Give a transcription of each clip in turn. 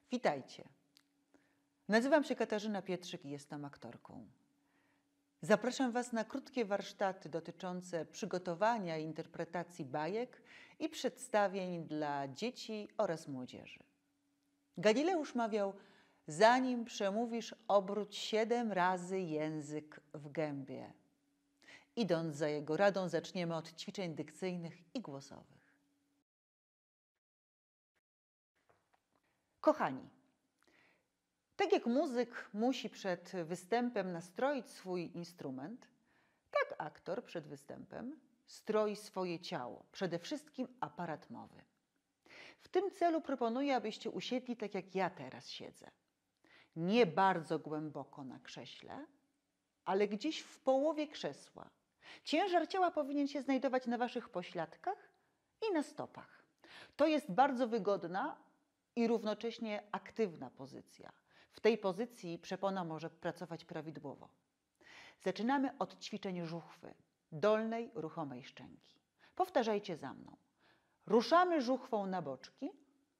Witajcie. Nazywam się Katarzyna Pietrzyk i jestem aktorką. Zapraszam Was na krótkie warsztaty dotyczące przygotowania i interpretacji bajek i przedstawień dla dzieci oraz młodzieży. Galileusz mawiał: zanim przemówisz, obróć 7 razy język w gębie. Idąc za jego radą, zaczniemy od ćwiczeń dykcyjnych i głosowych. Kochani, tak jak muzyk musi przed występem nastroić swój instrument, tak aktor przed występem stroi swoje ciało, przede wszystkim aparat mowy. W tym celu proponuję, abyście usiedli tak jak ja teraz siedzę. Nie bardzo głęboko na krześle, ale gdzieś w połowie krzesła. Ciężar ciała powinien się znajdować na waszych pośladkach i na stopach. To jest bardzo wygodna i równocześnie aktywna pozycja. W tej pozycji przepona może pracować prawidłowo. Zaczynamy od ćwiczeń żuchwy, dolnej ruchomej szczęki. Powtarzajcie za mną. Ruszamy żuchwą na boczki.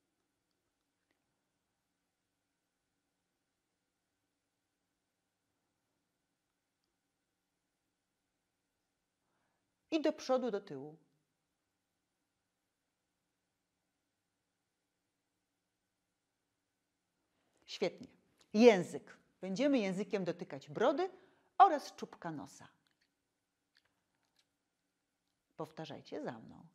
I do przodu, do tyłu. Świetnie. Język. Będziemy językiem dotykać brody oraz czubka nosa. Powtarzajcie za mną.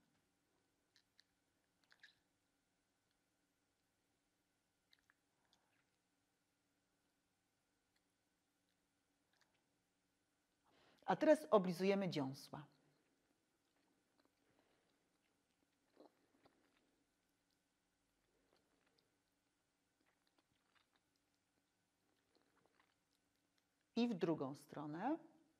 A teraz oblizujemy dziąsła. I w drugą stronę.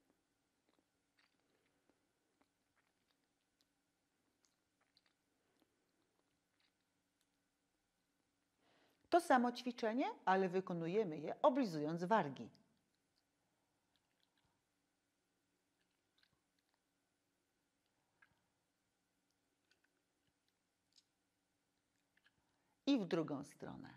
To samo ćwiczenie, ale wykonujemy je oblizując wargi. I w drugą stronę.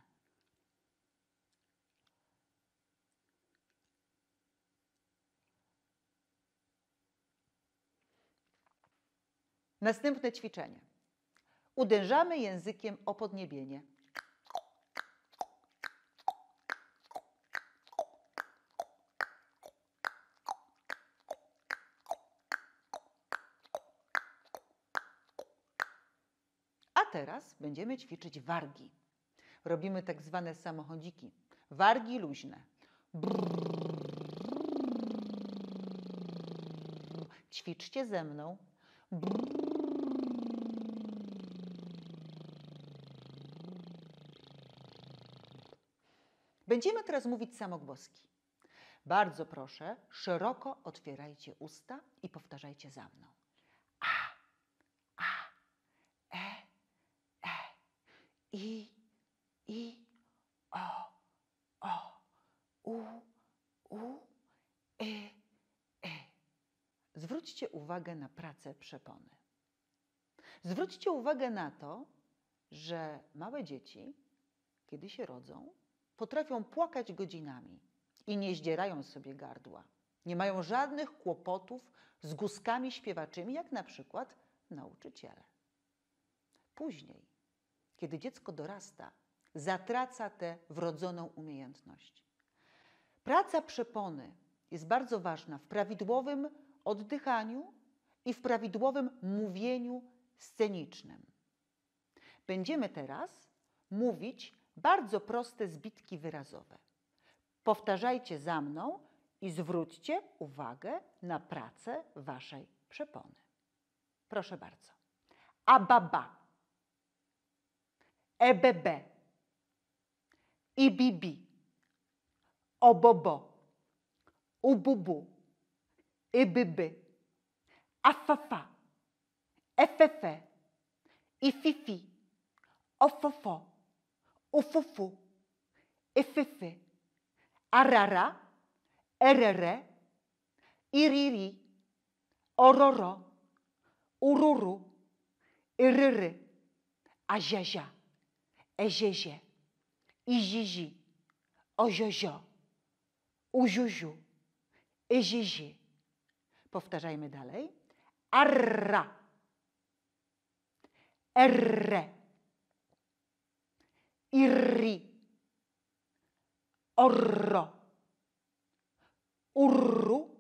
Następne ćwiczenie. Uderzamy językiem o podniebienie. A teraz będziemy ćwiczyć wargi. Robimy tak zwane samochodziki. Wargi luźne. Ćwiczcie ze mną. Będziemy teraz mówić samogłoski. Bardzo proszę, szeroko otwierajcie usta i powtarzajcie za mną. I, o, u, e. Zwróćcie uwagę na pracę przepony. Zwróćcie uwagę na to, że małe dzieci, kiedy się rodzą, potrafią płakać godzinami i nie zdzierają sobie gardła. Nie mają żadnych kłopotów z guzkami śpiewaczymi, jak na przykład nauczyciele. Później, kiedy dziecko dorasta, zatraca tę wrodzoną umiejętność. Praca przepony jest bardzo ważna w prawidłowym oddychaniu i w prawidłowym mówieniu scenicznym. Będziemy teraz mówić bardzo proste zbitki wyrazowe. Powtarzajcie za mną i zwróćcie uwagę na pracę waszej przepony. Proszę bardzo. Ababa. Ebebe. Ibibi. Obobo. Ububu. Ibyby. Afafa. Efefe. Ififi. Ofofo. Ufufu. Ifyfy. Arara. Erere. Iriri. Ororo. Ururu. Iryry. Aziazia. Eziezie. izizi, oziozio, uziuziu, izizi. Powtarzajmy dalej. Arra, erre, irri, orro, urru,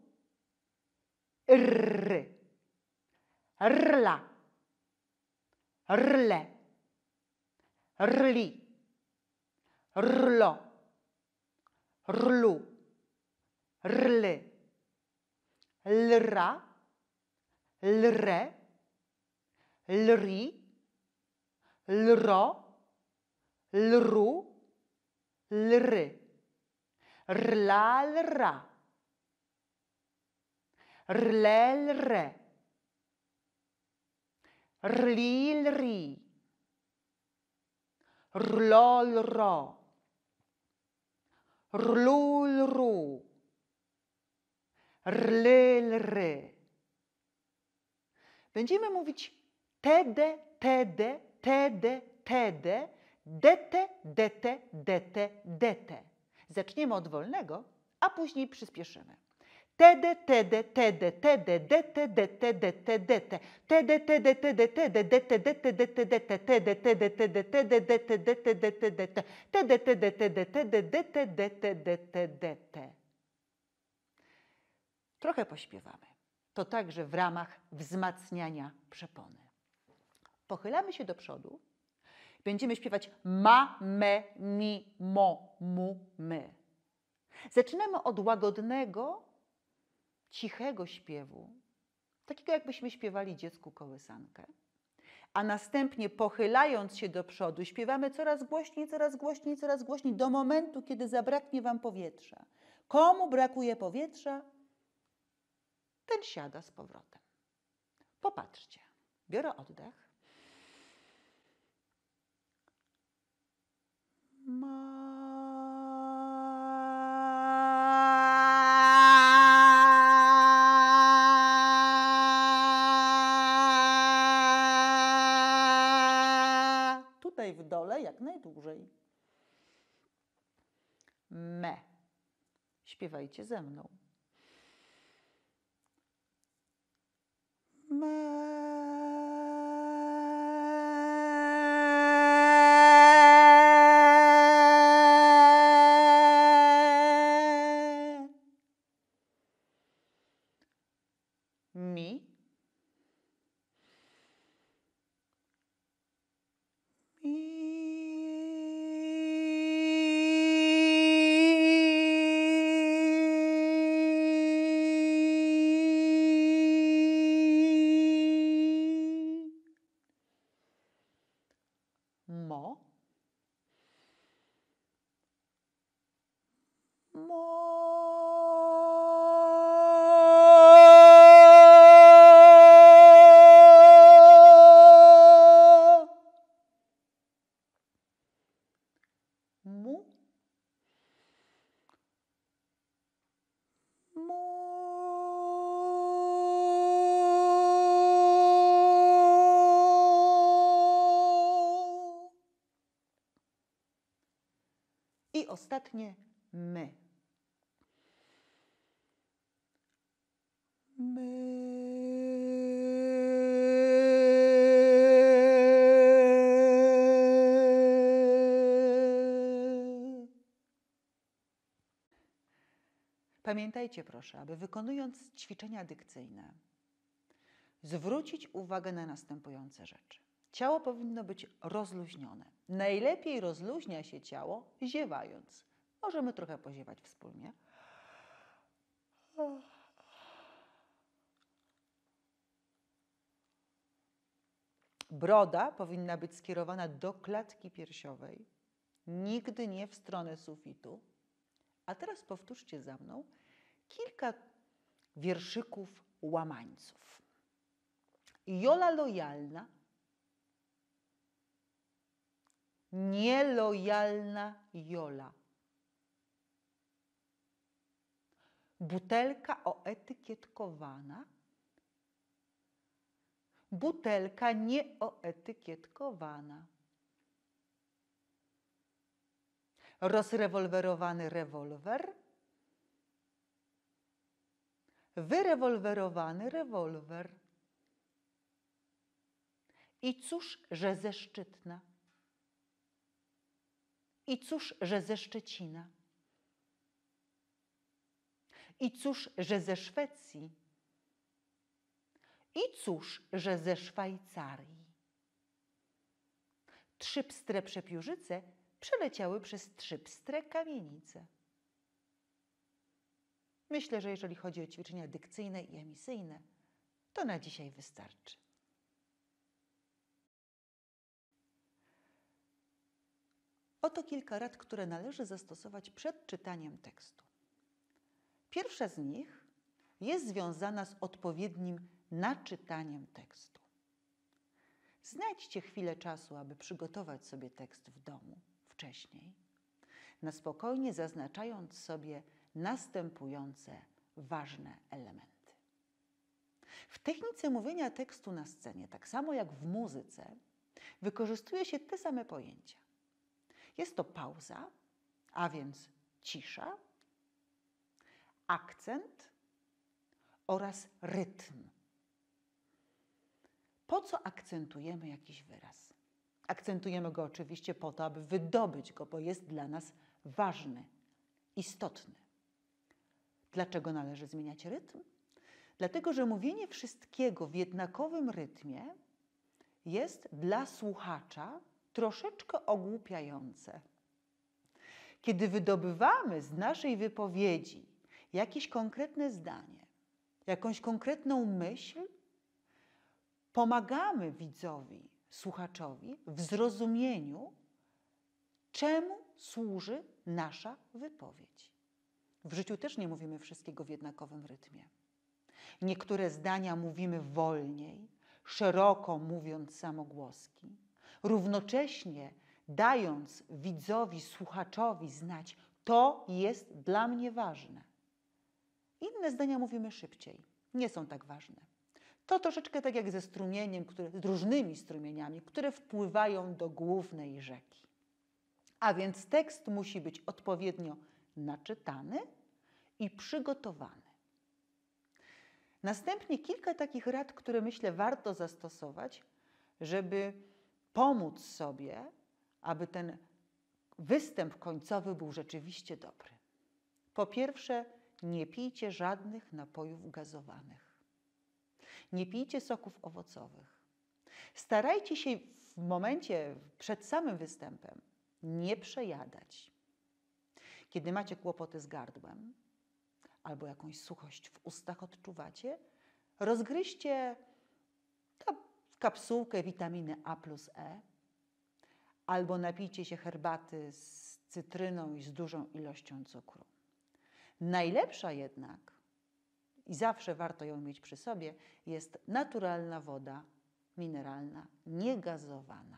irry, rla, rle, rli, rlo, rlu, rly, lra, lre, lri, lro, lru, lry, rla, lra, rle, lre, rli, lri, rlo, lro, rlu, lru, rly, lry. Będziemy mówić tede, tede, tede, tede, dete, dete, dete, dete. Zaczniemy od wolnego, a później przyspieszymy. Tede, tede, tede, tede, dete, dete, dete, dete. Tede, tede, tede, tede, dete, dete, dete, dete. Tede, tede, tede, tede, dete, dete, dete, dete. Tede, tede, tede, tede, dete, dete, dete, dete. Trochę pośpiewamy. To także w ramach wzmacniania przepony. Pochylamy się do przodu. Będziemy śpiewać ma, me, mi, mo, mu, my. Zaczynamy od łagodnego, cichego śpiewu, takiego jakbyśmy śpiewali dziecku kołysankę, a następnie pochylając się do przodu śpiewamy coraz głośniej, coraz głośniej, coraz głośniej do momentu, kiedy zabraknie Wam powietrza. Komu brakuje powietrza, ten siada z powrotem. Popatrzcie. Biorę oddech. Tutaj w dole jak najdłużej. Me. Śpiewajcie ze mną. Mi. Mo. Mu. I ostatnie my. Pamiętajcie proszę, aby wykonując ćwiczenia dykcyjne, zwrócić uwagę na następujące rzeczy. Ciało powinno być rozluźnione. Najlepiej rozluźnia się ciało ziewając. Możemy trochę poziewać wspólnie. Broda powinna być skierowana do klatki piersiowej, nigdy nie w stronę sufitu. A teraz powtórzcie za mną kilka wierszyków łamańców. Jola lojalna, nielojalna Jola. Butelka oetykietkowana, butelka nieoetykietkowana. rozrewolwerowany rewolwer, wyrewolwerowany rewolwer. I cóż, że ze Szczytna? I cóż, że ze Szczecina? I cóż, że ze Szwecji? I cóż, że ze Szwajcarii? 3 pstre przepiórzyce przeleciały przez 3 pstre kamienice. Myślę, że jeżeli chodzi o ćwiczenia dykcyjne i emisyjne, to na dzisiaj wystarczy. Oto kilka rad, które należy zastosować przed czytaniem tekstu. Pierwsza z nich jest związana z odpowiednim naczytaniem tekstu. Znajdźcie chwilę czasu, aby przygotować sobie tekst w domu wcześniej, na spokojnie zaznaczając sobie następujące ważne elementy. W technice mówienia tekstu na scenie, tak samo jak w muzyce, wykorzystuje się te same pojęcia. Jest to pauza, a więc cisza, akcent oraz rytm. Po co akcentujemy jakiś wyraz? Akcentujemy go oczywiście po to, aby wydobyć go, bo jest dla nas ważny, istotny. Dlaczego należy zmieniać rytm? Dlatego, że mówienie wszystkiego w jednakowym rytmie jest dla słuchacza troszeczkę ogłupiające. Kiedy wydobywamy z naszej wypowiedzi jakieś konkretne zdanie, jakąś konkretną myśl, pomagamy widzowi, słuchaczowi w zrozumieniu, czemu służy nasza wypowiedź. W życiu też nie mówimy wszystkiego w jednakowym rytmie. Niektóre zdania mówimy wolniej, szeroko mówiąc samogłoski, równocześnie dając widzowi, słuchaczowi znać, to jest dla mnie ważne. Inne zdania mówimy szybciej, nie są tak ważne. To troszeczkę tak jak ze strumieniem, z różnymi strumieniami, które wpływają do głównej rzeki. A więc tekst musi być odpowiednio naczytany i przygotowany. Następnie kilka takich rad, które myślę warto zastosować, żeby pomóc sobie, aby ten występ końcowy był rzeczywiście dobry. Po pierwsze, nie pijcie żadnych napojów gazowanych. Nie pijcie soków owocowych. Starajcie się w momencie przed samym występem nie przejadać. Kiedy macie kłopoty z gardłem albo jakąś suchość w ustach odczuwacie, rozgryźcie kapsułkę witaminy A plus E albo napijcie się herbaty z cytryną i z dużą ilością cukru. Najlepsza jednak, i zawsze warto ją mieć przy sobie, jest naturalna woda mineralna, niegazowana.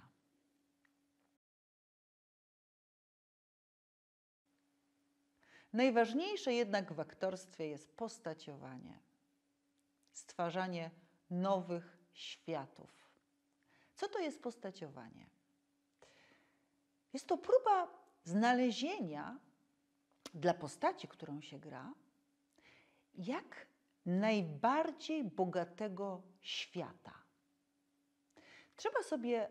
Najważniejsze jednak w aktorstwie jest postaciowanie, stwarzanie nowych światów. Co to jest postaciowanie? Jest to próba znalezienia dla postaci, którą się gra, jak najbardziej bogatego świata. Trzeba sobie,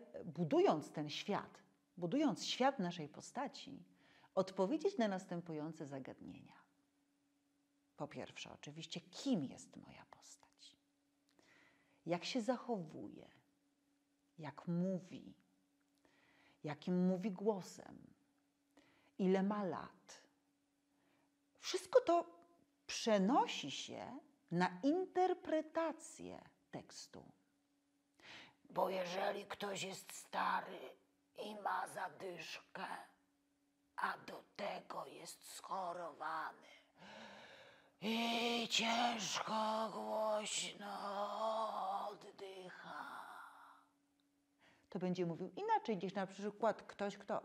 budując świat naszej postaci, odpowiedzieć na następujące zagadnienia. Po pierwsze, oczywiście, kim jest moja postać? Jak się zachowuje? Jak mówi? Jakim mówi głosem? Ile ma lat? Wszystko to przenosi się na interpretację tekstu. Bo jeżeli ktoś jest stary i ma zadyszkę, a do tego jest schorowany i ciężko, głośno oddycha, to będzie mówił inaczej niż na przykład ktoś, kto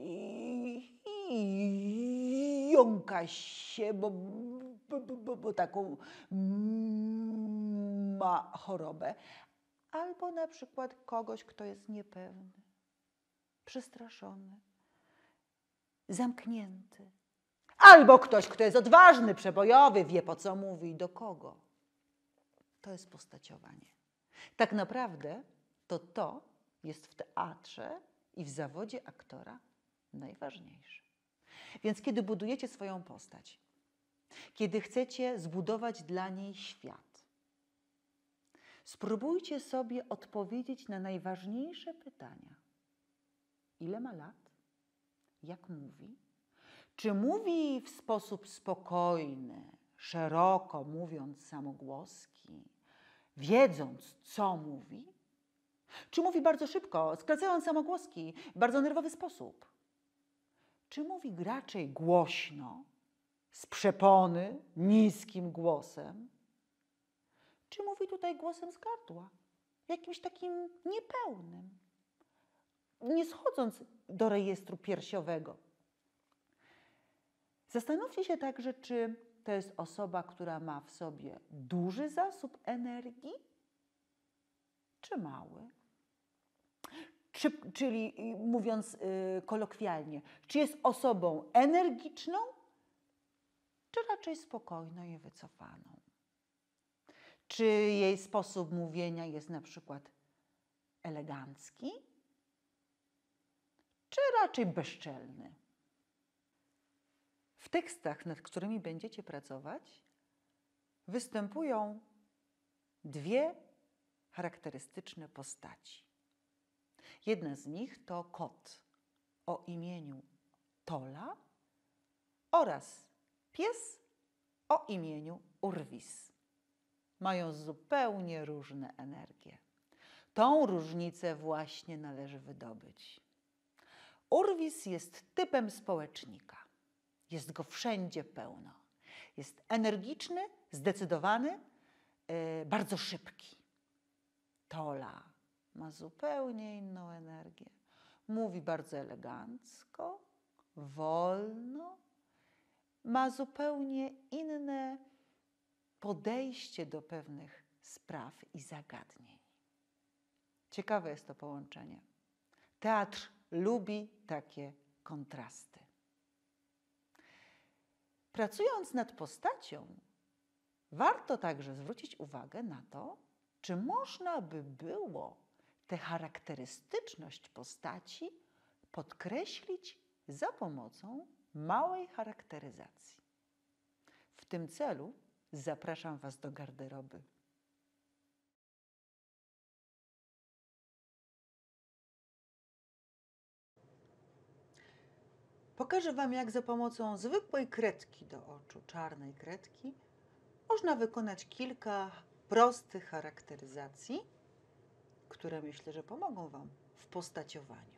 jąka się, bo taką ma chorobę. Albo na przykład kogoś, kto jest niepewny, przestraszony. zamknięty. Albo ktoś, kto jest odważny, przebojowy, wie po co mówi i do kogo. To jest postaciowanie. Tak naprawdę to jest w teatrze i w zawodzie aktora najważniejsze. Więc kiedy budujecie swoją postać, kiedy chcecie zbudować dla niej świat, spróbujcie sobie odpowiedzieć na najważniejsze pytania. Ile ma lat? Jak mówi? Czy mówi w sposób spokojny, szeroko mówiąc samogłoski, wiedząc, co mówi? Czy mówi bardzo szybko, skracając samogłoski, w bardzo nerwowy sposób? Czy mówi raczej głośno, z przepony, niskim głosem? Czy mówi tutaj głosem z gardła, jakimś takim niepełnym, nie schodząc do rejestru piersiowego? Zastanówcie się także, czy to jest osoba, która ma w sobie duży zasób energii, czy mały? Czyli mówiąc kolokwialnie, czy jest osobą energiczną, czy raczej spokojną i wycofaną? Czy jej sposób mówienia jest na przykład elegancki, czy raczej bezczelny? W tekstach, nad którymi będziecie pracować, występują dwie charakterystyczne postaci. Jedna z nich to kot o imieniu Tola oraz pies o imieniu Urwis. Mają zupełnie różne energie. Tą różnicę właśnie należy wydobyć. Urwis jest typem społecznika. Jest go wszędzie pełno. Jest energiczny, zdecydowany, bardzo szybki. Tola ma zupełnie inną energię. Mówi bardzo elegancko, wolno. Ma zupełnie inne podejście do pewnych spraw i zagadnień. Ciekawe jest to połączenie. Teatr lubi takie kontrasty. Pracując nad postacią, warto także zwrócić uwagę na to, czy można by było tę charakterystyczność postaci podkreślić za pomocą małej charakteryzacji. W tym celu zapraszam Was do garderoby. Pokażę Wam, jak za pomocą zwykłej kredki do oczu, czarnej kredki, można wykonać kilka prostych charakteryzacji, które myślę, że pomogą Wam w postaciowaniu.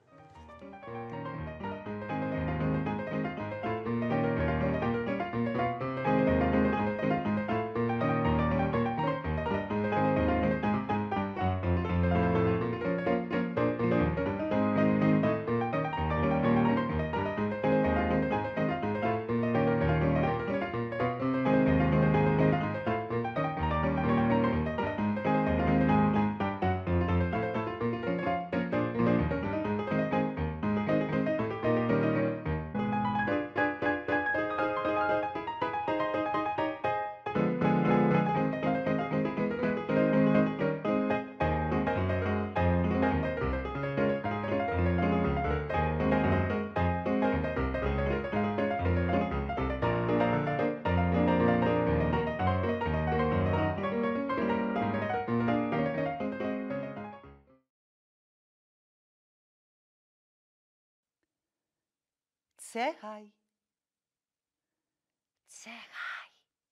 Cechaj. Cechaj.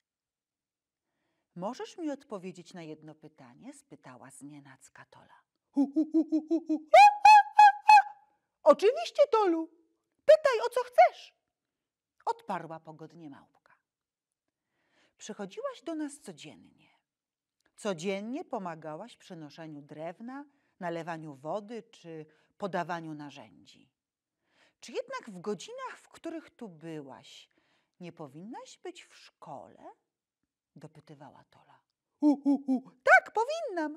Możesz mi odpowiedzieć na jedno pytanie? Spytała znienacka Tola. Oczywiście, Tolu. Pytaj, o co chcesz. Odparła pogodnie małpka. Przychodziłaś do nas codziennie. Codziennie pomagałaś przy noszeniu drewna, nalewaniu wody czy podawaniu narzędzi. Czy jednak w godzinach, w których tu byłaś, nie powinnaś być w szkole? Dopytywała Tola. Tak, powinnam,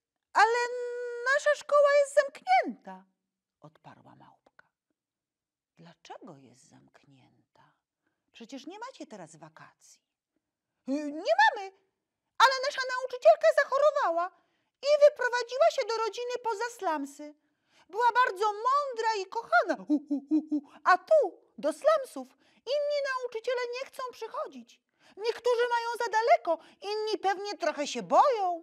ale nasza szkoła jest zamknięta, odparła małpka. Dlaczego jest zamknięta? Przecież nie macie teraz wakacji. Nie mamy, ale nasza nauczycielka zachorowała i wyprowadziła się do rodziny poza slumsy. Była bardzo mądra i kochana, a tu, do slumsów, inni nauczyciele nie chcą przychodzić. Niektórzy mają za daleko, inni pewnie trochę się boją.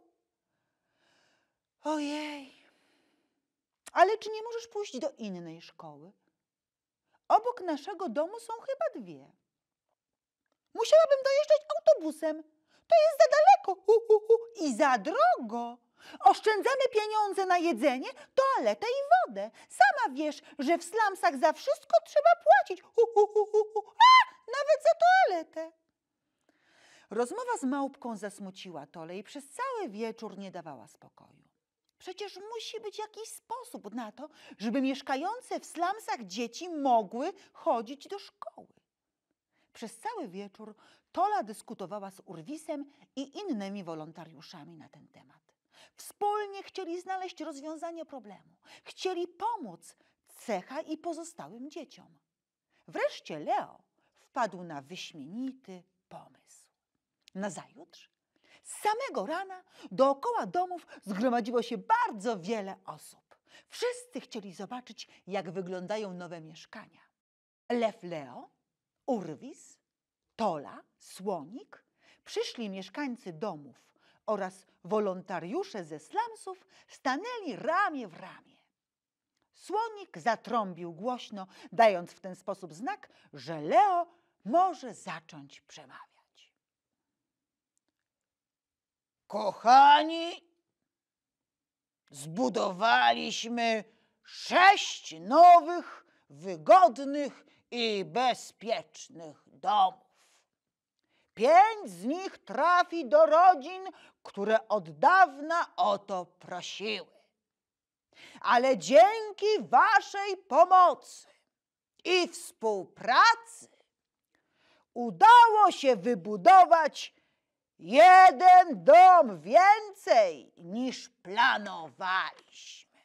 Ojej, ale czy nie możesz pójść do innej szkoły? Obok naszego domu są chyba dwie. Musiałabym dojeżdżać autobusem. To jest za daleko i za drogo. Oszczędzamy pieniądze na jedzenie, toaletę i wodę. Sama wiesz, że w slumsach za wszystko trzeba płacić. Nawet za toaletę. Rozmowa z małpką zasmuciła Tolę i przez cały wieczór nie dawała spokoju. Przecież musi być jakiś sposób na to, żeby mieszkające w slumsach dzieci mogły chodzić do szkoły. Przez cały wieczór Tola dyskutowała z Urwisem i innymi wolontariuszami na ten temat. Wspólnie chcieli znaleźć rozwiązanie problemu. Chcieli pomóc Cecha i pozostałym dzieciom. Wreszcie Leo wpadł na wyśmienity pomysł. Nazajutrz, z samego rana, dookoła domów zgromadziło się bardzo wiele osób. Wszyscy chcieli zobaczyć, jak wyglądają nowe mieszkania. Lew Leo, Urwis, Tola, Słonik, przyszli mieszkańcy domów oraz wolontariusze ze slumsów stanęli ramię w ramię. Słonik zatrąbił głośno, dając w ten sposób znak, że Leo może zacząć przemawiać. Kochani, zbudowaliśmy 6 nowych, wygodnych i bezpiecznych domów. 5 z nich trafi do rodzin, które od dawna o to prosiły. Ale dzięki waszej pomocy i współpracy udało się wybudować 1 dom więcej niż planowaliśmy.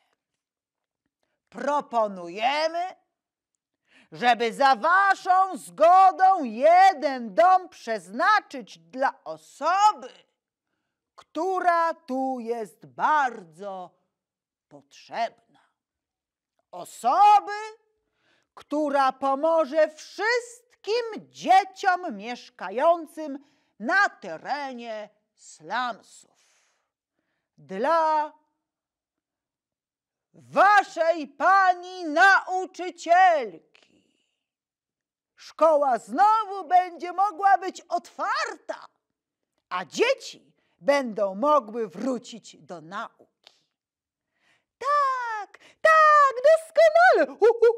Proponujemy, żeby za waszą zgodą 1 dom przeznaczyć dla osoby, która tu jest bardzo potrzebna. Osoby, która pomoże wszystkim dzieciom mieszkającym na terenie slumsów. Dla waszej pani nauczycielki. Szkoła znowu będzie mogła być otwarta, a dzieci będą mogły wrócić do nauki. Tak, tak, doskonale.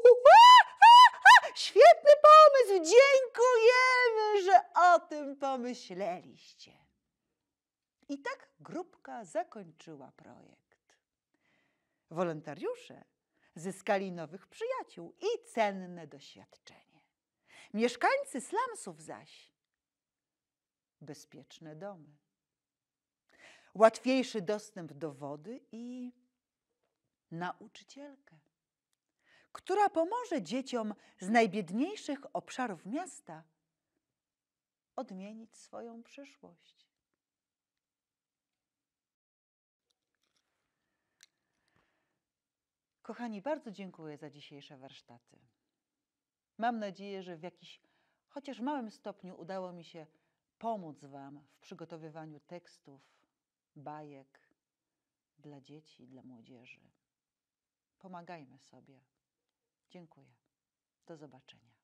Świetny pomysł, dziękujemy, że o tym pomyśleliście. I tak grupka zakończyła projekt. Wolontariusze zyskali nowych przyjaciół i cenne doświadczenie. Mieszkańcy slumsów zaś bezpieczne domy, łatwiejszy dostęp do wody i nauczycielkę, która pomoże dzieciom z najbiedniejszych obszarów miasta odmienić swoją przyszłość. Kochani, bardzo dziękuję za dzisiejsze warsztaty. Mam nadzieję, że w jakiś, chociaż małym stopniu udało mi się pomóc wam w przygotowywaniu tekstów, bajek dla dzieci, dla młodzieży. Pomagajmy sobie. Dziękuję. Do zobaczenia.